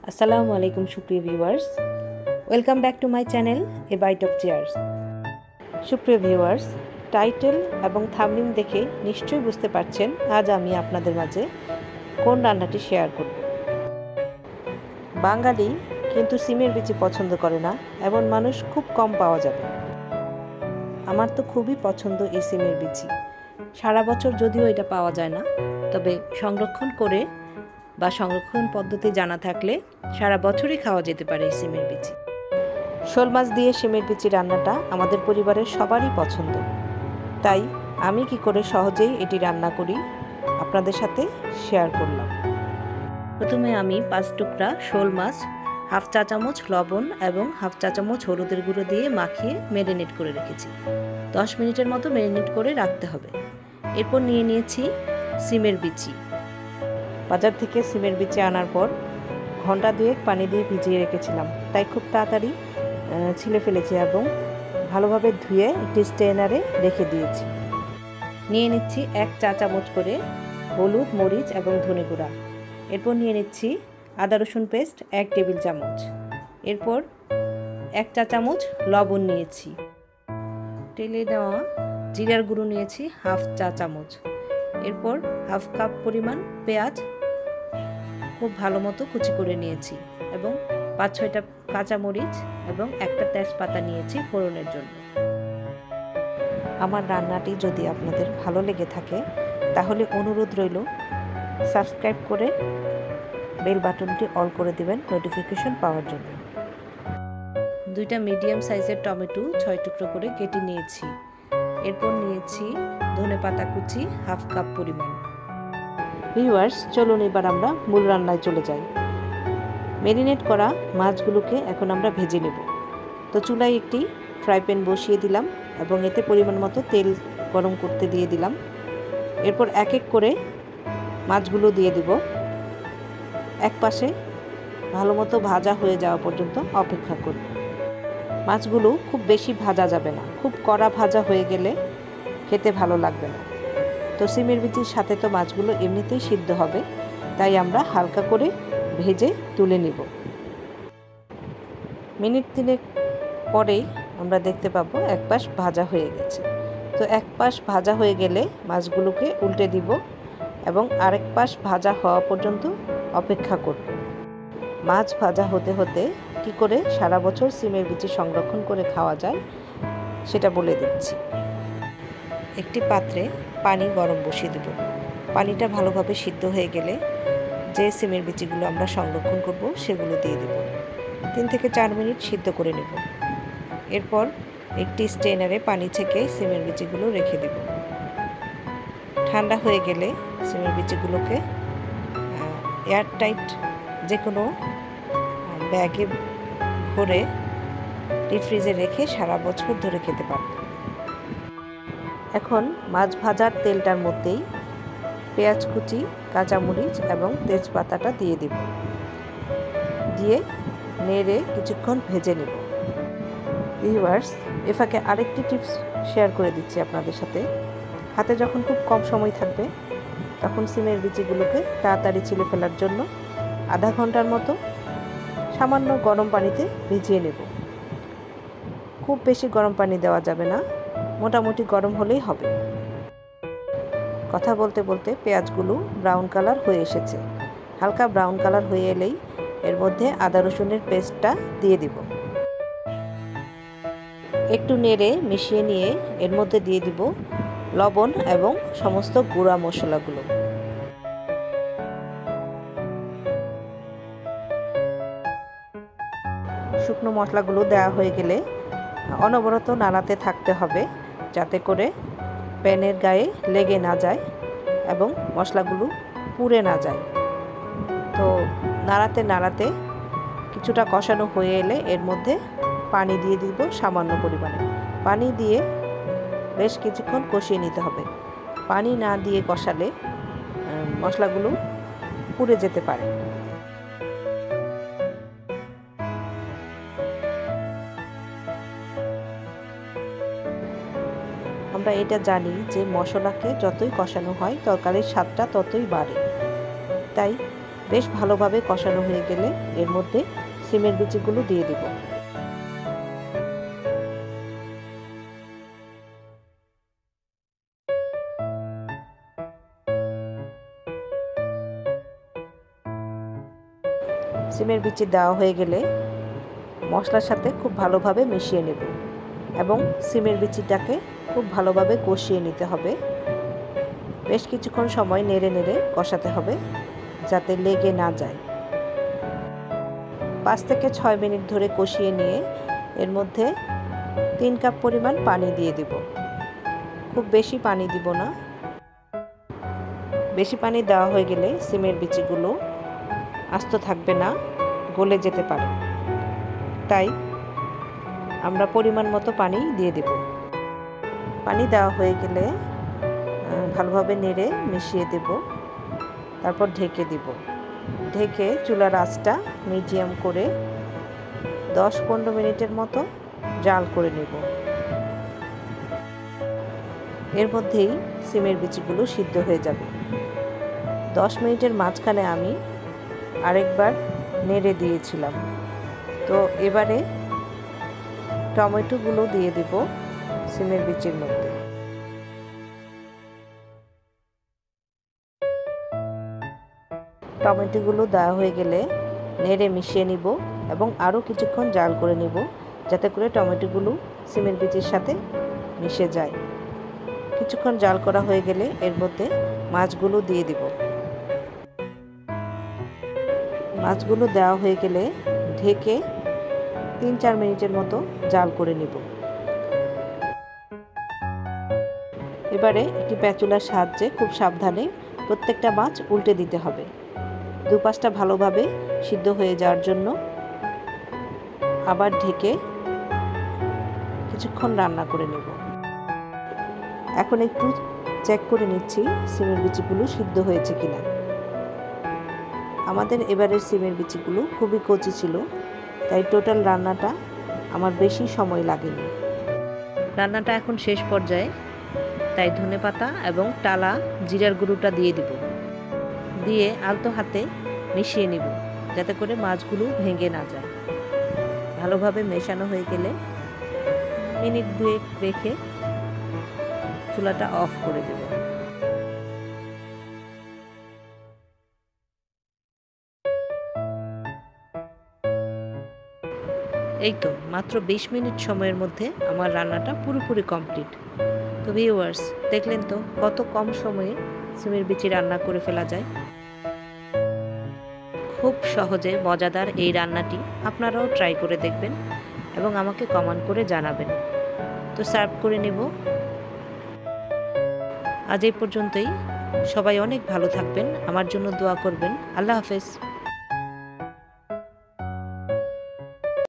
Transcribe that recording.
আসসালামু আলাইকুম সুপ্রিয় viewers, welcome back to my channel a bite of chairs. সুপ্রিয় ভিউয়ার্স, টাইটেল এবং থাম্বনেল দেখে নিশ্চয়ই বুঝতে পারছেন আজ আমি আপনাদের মাঝে কোন রান্নাটি শেয়ার করব। বাঙালি কিন্তু সিমের বিচি পছন্দ করে না এমন মানুষ খুব কম পাওয়া যাবে। আমার তো খুবই পছন্দ এই সিমের বিচি। সারা বছর যদিও এটা পাওয়া যায় না, তবে সংরক্ষণ করে বা সংরক্ষণ পদ্ধতি জানা থাকলে সারা বছরই খাওয়া যেতে পারে এই সিমের বিচি। শোল মাছ দিয়ে সিমের বিচি রান্নাটা আমাদের পরিবারের সবারই পছন্দ, তাই আমি কি করে সহজেই এটি রান্না করি আপনাদের সাথে শেয়ার করলাম। প্রথমে আমি 5 টুকরা শোল মাছ হাফ চা চামচ লবণ এবং হাফ চা চামচ হলুদের গুঁড়ো দিয়ে মাখিয়ে ম্যারিনেট করে রেখেছি। 10 মিনিটের মতো ম্যারিনেট করে রাখতে হবে। এরপর নিয়ে নিয়েছি সিমের বিচি। বাজার থেকে সিমের বিচি আনার পর ঘন্টা 2 পানি দিয়ে ভিজিয়ে রেখেছিলাম, তাই খুব তাড়াতাড়ি ছিলে ফেলেছি এবং ভালোভাবে ধুয়ে একটি স্ট্রেনারে রেখে দিয়েছি। নিয়ে নিচ্ছি 1 চা চামচ করে হলুদ, মরিচ এবং ধনে গুঁড়া। এরপর নিয়ে নিচ্ছি আদা রসুন পেস্ট 1 টেবিল চামচ। এরপর 1 চা চামচ লবণ নিয়েছি। তেলে দেওয়া জিরার গুঁড়ো নিয়েছি হাফ চা চামচ। এরপর হাফ কাপ পরিমাণ পেঁয়াজ খুব ভালো মতো কুচি করে নিয়েছি এবং 5-6টা কাঁচামরিচ এবং একটা তেজপাতা নিয়েছি ফোড়নের জন্য। আমার রান্নাটি যদি আপনাদের ভালো লেগে থাকে তাহলে অনুরোধ রইল সাবস্ক্রাইব করে বেল বাটনটি অল করে দিবেন নোটিফিকেশন পাওয়ার জন্য। 2টা মিডিয়াম সাইজের টমেটো 6 টুকরো করে কেটে নিয়েছি। এরপর নিয়েছি ধনেপাতা কুচি হাফ কাপ পরিমাণ। ভিউয়ার্স, চলুন এবার আমরা মূল রান্নায় চলে যাই। ম্যারিনেট করা মাছগুলোকে এখন আমরা ভেজে নেব। তো চুলায় একটি ফ্রাই প্যান বসিয়ে দিলাম এবং এতে পরিমাণ মতো তেল গরম করতে দিয়ে দিলাম। এরপর এক এক করে মাছগুলো দিয়ে দিব। এক পাশে ভালো মতো ভাজা হয়ে যাওয়া পর্যন্ত অপেক্ষা করব। মাছগুলো খুব বেশি ভাজা যাবে না, খুব কড়া ভাজা হয়ে গেলে খেতে ভালো লাগবে না। তো সিমের বিচির সাথে তো মাছগুলো এমনিতেই সিদ্ধ হবে, তাই আমরা হালকা করে ভেজে তুলে নিব। মিনিট 3 পরেই আমরা দেখতে পাবো এক পাশ ভাজা হয়ে গেছে। তো এক পাশ ভাজা হয়ে গেলে মাছগুলোকে উল্টে দিব এবং আরেক পাশ ভাজা হওয়া পর্যন্ত অপেক্ষা করব। মাছ ভাজা হতে হতে কি করে সারা বছর সিমের বিচি সংরক্ষণ করে খাওয়া যায় সেটা বলে দিচ্ছি। একটি পাত্রে পানি গরম বসিয়ে দেব। পানিটা ভালোভাবে সিদ্ধ হয়ে গেলে যে সিমের বিচিগুলো আমরা সংরক্ষণ করব সেগুলো দিয়ে দেব। 3 থেকে 4 মিনিট সিদ্ধ করে নেব। এরপর একটি স্ট্রেনারে পানি ছেঁকে সিমের বিচিগুলো রেখে দেব। ঠান্ডা হয়ে গেলে সিমের বিচিগুলোকে এয়ারটাইট যে কোনো ব্যাগে ভরে ডিপ ফ্রিজে রেখে সারা বছর ধরে খেতে পারবে। এখন মাছ ভাজার তেলটার মধ্যেই পেঁয়াজ কুচি, কাঁচামরিচ এবং তেজপাতাটা দিয়ে দেব। দিয়ে নেড়ে কিছুক্ষণ ভেজে নেব। ভিউয়ার্স, এ ফাঁকে আরেকটি টিপস শেয়ার করে দিচ্ছি আপনাদের সাথে। হাতে যখন খুব কম সময় থাকবে তখন সিমের বিচিগুলোকে তাড়াতাড়ি ছিলে ফেলার জন্য আধা ঘন্টার মতো সামান্য গরম পানিতে ভিজিয়ে নেব। খুব বেশি গরম পানি দেওয়া যাবে না, মোটামুটি গরম হলেই হবে। কথা বলতে বলতে পেঁয়াজগুলো ব্রাউন কালার হয়ে এসেছে। হালকা ব্রাউন কালার হয়ে এলেই এর মধ্যে আদা রসুনের পেস্টটা দিয়ে দিব। একটু নেড়ে মিশিয়ে নিয়ে এর মধ্যে দিয়ে দিব লবণ এবং সমস্ত গুঁড়া মশলাগুলো। শুকনো মশলাগুলো দেওয়া হয়ে গেলে অনবরত নাড়াতে থাকতে হবে যাতে করে প্যানের গায়ে লেগে না যায় এবং মশলাগুলো পুড়ে না যায়। তো নাড়াতে নাড়াতে কিছুটা কষানো হয়ে এলে এর মধ্যে পানি দিয়ে দিব সামান্য পরিমাণে। পানি দিয়ে বেশ কিছুক্ষণ কষিয়ে নিতে হবে। পানি না দিয়ে কষালে মশলাগুলো পুড়ে যেতে পারে। আমরা এটা জানি যে মশলাকে যতই কষানো হয় তরকারির স্বাদটা ততই বাড়ে, তাই বেশ ভালোভাবে কষানো হয়ে গেলে এর মধ্যে সিমের বিচিগুলো দিয়ে দিব। সিমের বিচি দেওয়া হয়ে গেলে মশলার সাথে খুব ভালোভাবে মিশিয়ে নেব এবং সিমের বিচিটাকে খুব ভালোভাবে কষিয়ে নিতে হবে। বেশ কিছুক্ষণ সময় নেড়ে নেড়ে কষাতে হবে যাতে লেগে না যায়। 5 থেকে 6 মিনিট ধরে কষিয়ে নিয়ে এর মধ্যে 3 কাপ পরিমাণ পানি দিয়ে দেব। খুব বেশি পানি দিব না। বেশি পানি দেওয়া হয়ে গেলে সিমের বিচিগুলো আস্ত থাকবে না, গলে যেতে পারে। তাই আমরা পরিমাণ মতো পানি দিয়ে দেব। পানি দেওয়া হয়ে গেলে ভালোভাবে নেড়ে মিশিয়ে দেব, তারপর ঢেকে দিব। ঢেকে চুলার আঁচটা মিডিয়াম করে 10-15 মিনিটের মতো জাল করে নেব। এর মধ্যেই সিমের বিচিগুলো সিদ্ধ হয়ে যাবে। 10 মিনিটের মাঝখানে আমি আরেকবার নেড়ে দিয়েছিলাম। তো এবারে টমেটোগুলো দিয়ে দেব সিমের বিচির মধ্যে। টমেটোগুলো দেওয়া হয়ে গেলে নেড়ে মিশিয়ে নিব এবং আরও কিছুক্ষণ জাল করে নিব যাতে করে টমেটোগুলো সিমের বিচির সাথে মিশে যায়। কিছুক্ষণ জাল করা হয়ে গেলে এর মধ্যে মাছগুলো দিয়ে দিব। মাছগুলো দেওয়া হয়ে গেলে ঢেকে 3-4 মিনিটের মতো জাল করে নিব। এবারে একটি প্যাচুলার সাহায্যে খুব সাবধানে প্রত্যেকটা মাছ উল্টে দিতে হবে। দুপাশটা ভালোভাবে সিদ্ধ হয়ে যাওয়ার জন্য আবার ঢেকে কিছুক্ষণ রান্না করে নেব। এখন একটু চেক করে নিচ্ছি সিমের বিচিগুলো সিদ্ধ হয়েছে কিনা। আমাদের এবারের সিমের বিচিগুলো খুবই কচি ছিল, তাই টোটাল রান্নাটা আমার বেশি সময় লাগেনি। রান্নাটা এখন শেষ পর্যায়ে, তাই ধনেপাতা এবং টালা জিরার গুঁড়োটা দিয়ে দিব। দিয়ে আলতো হাতে মিশিয়ে নিব যাতে করে মাছগুলো ভেঙে না যায়। ভালোভাবে মেশানো হয়ে গেলে মিনিট 2 রেখে চুলাটা অফ করে দেব। এই তো মাত্র 20 মিনিট সময়ের মধ্যে আমার রান্নাটা পুরোপুরি কমপ্লিট। তো ভিউয়ার্স, দেখলেন তো কত কম সময়ে সিমের বিচি রান্না করে ফেলা যায়। খুব সহজে মজাদার এই রান্নাটি আপনারাও ট্রাই করে দেখবেন এবং আমাকে কমেন্ট করে জানাবেন। তো সার্ভ করে নেব। আজ এই পর্যন্তই। সবাই অনেক ভালো থাকবেন, আমার জন্য দোয়া করবেন। আল্লাহ হাফেজ।